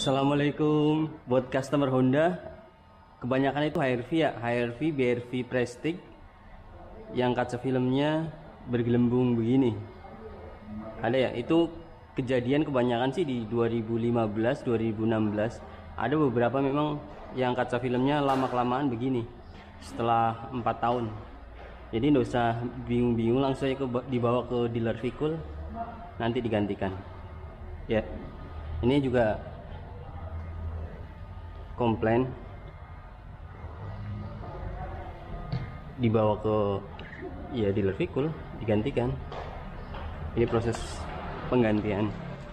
Assalamualaikum buat customer Honda. Kebanyakan itu HRV ya, HRV, BRV, Prestige yang kaca filmnya bergelembung begini. Ada ya, itu kejadian kebanyakan sih di 2015, 2016. Ada beberapa memang yang kaca filmnya lama-kelamaan begini setelah 4 tahun. Jadi nggak usah bingung-bingung, langsung aja dibawa ke dealer Vikul, nanti digantikan. Ya, ini juga komplain, dibawa ke dealer Vikul, digantikan. Ini proses penggantian.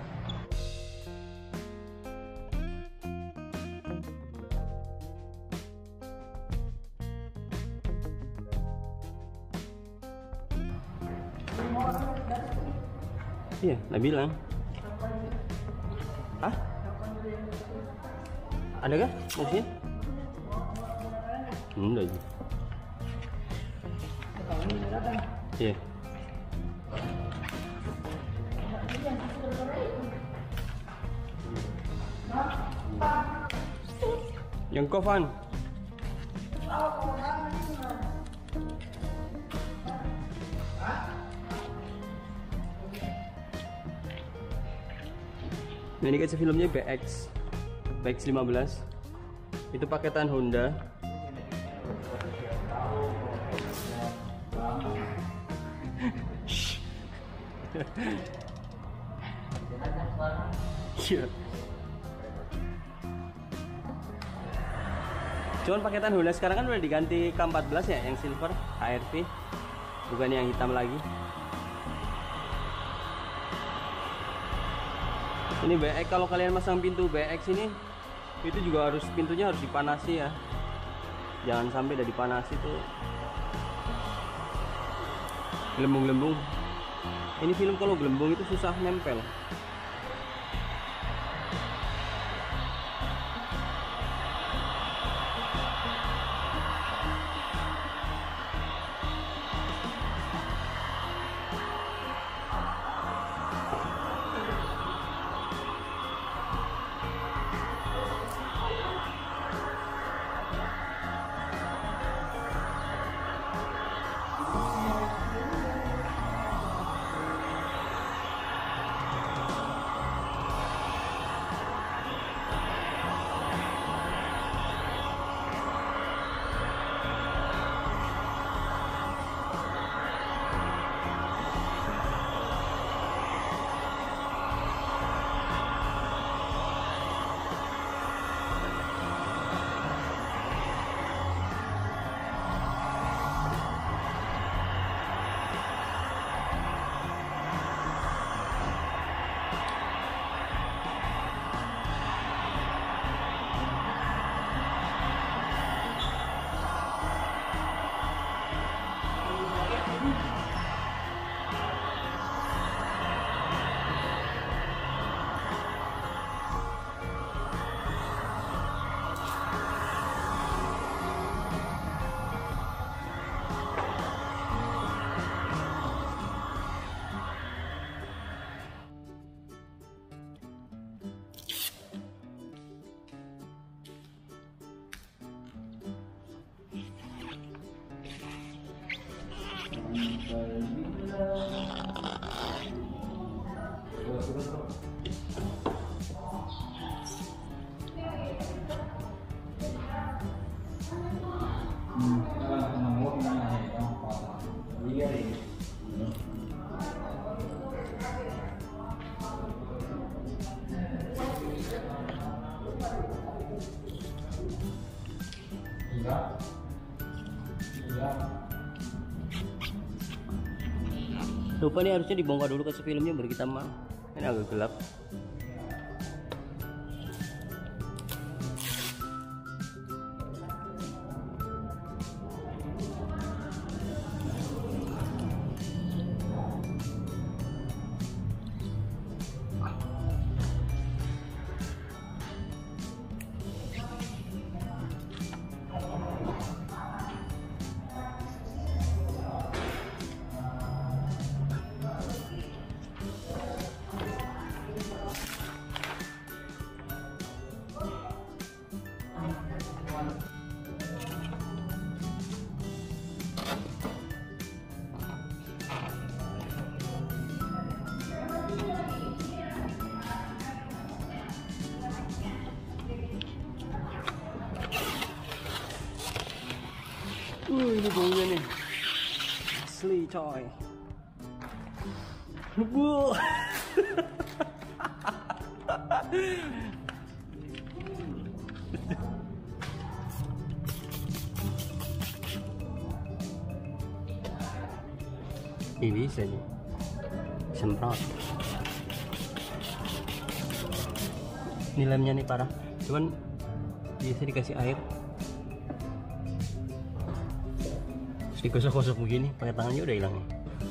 Iya, nah bilang. Hah? Ada kah mesin? Enggak sih. Iya. Yang Kovan. Nah, ini kaca filmnya BX 15. Itu paketan Honda. Iya. Cuman paketan Honda sekarang kan udah diganti K14 ya, yang silver HRV, bukan yang hitam lagi. Ini BX, kalau kalian masang pintu BX ini, itu juga harus, pintunya harus dipanasi ya. Jangan sampai udah dipanasi tuh gelembung-gelembung. Ini film kalau gelembung itu susah nempel. Lupa nih, harusnya dibongkar dulu kaca filmnya baru kita mang. Ini agak gelap. Ini baunya nih asli coy. Bu. Ini bisa nih semprot. Ini lemnya nih parah, cuman biasa dikasih air terus digosok-gosok begini pakai tangannya udah hilang nih.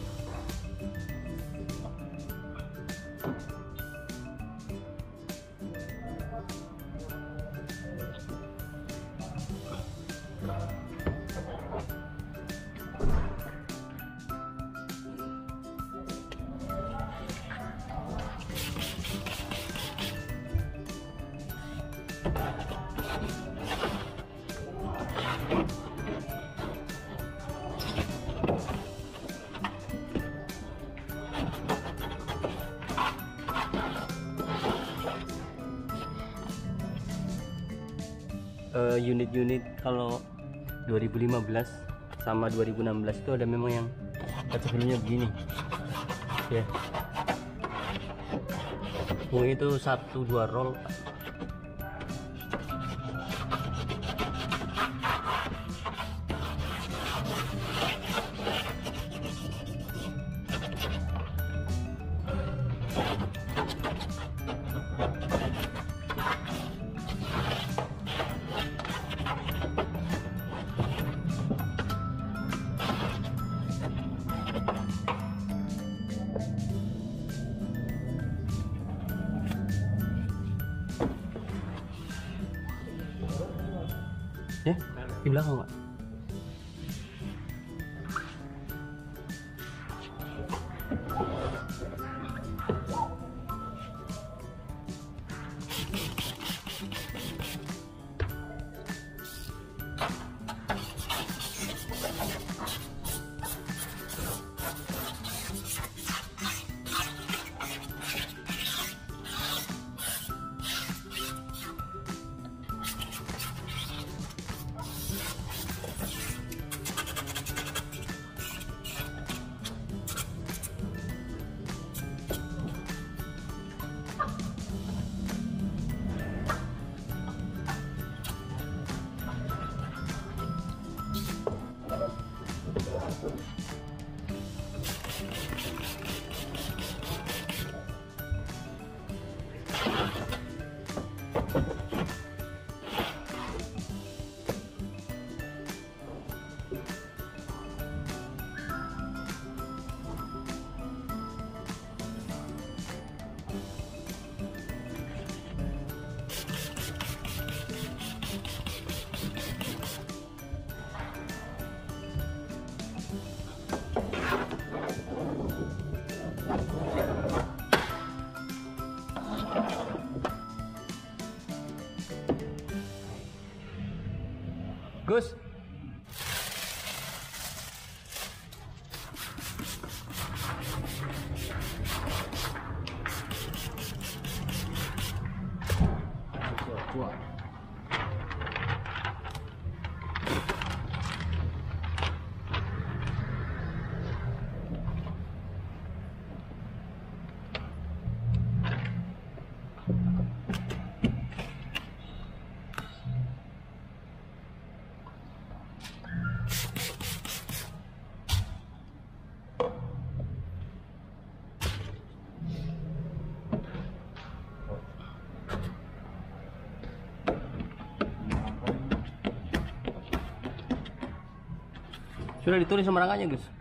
Unit-unit kalau 2015 sama 2016 itu ada memang yang kaca filmnya begini ya. Mungkin itu 1-2 roll. Ya, di belakang Pak. Gus. Sudah ditulis nomor rangkanya, Gus.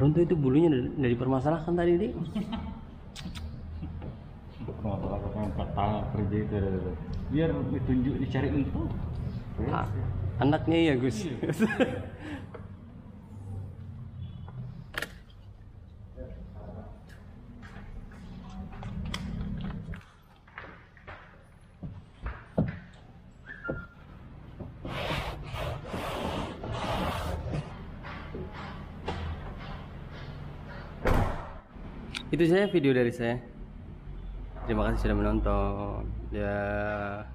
Runtuh itu bulunya dari permasalahkan tadi, Dik. Masalah kata kerja itu ada. Biar ditunjuk dicari untung. Anaknya ya Gus. Itu saja video dari saya. Terima kasih sudah menonton. Ya.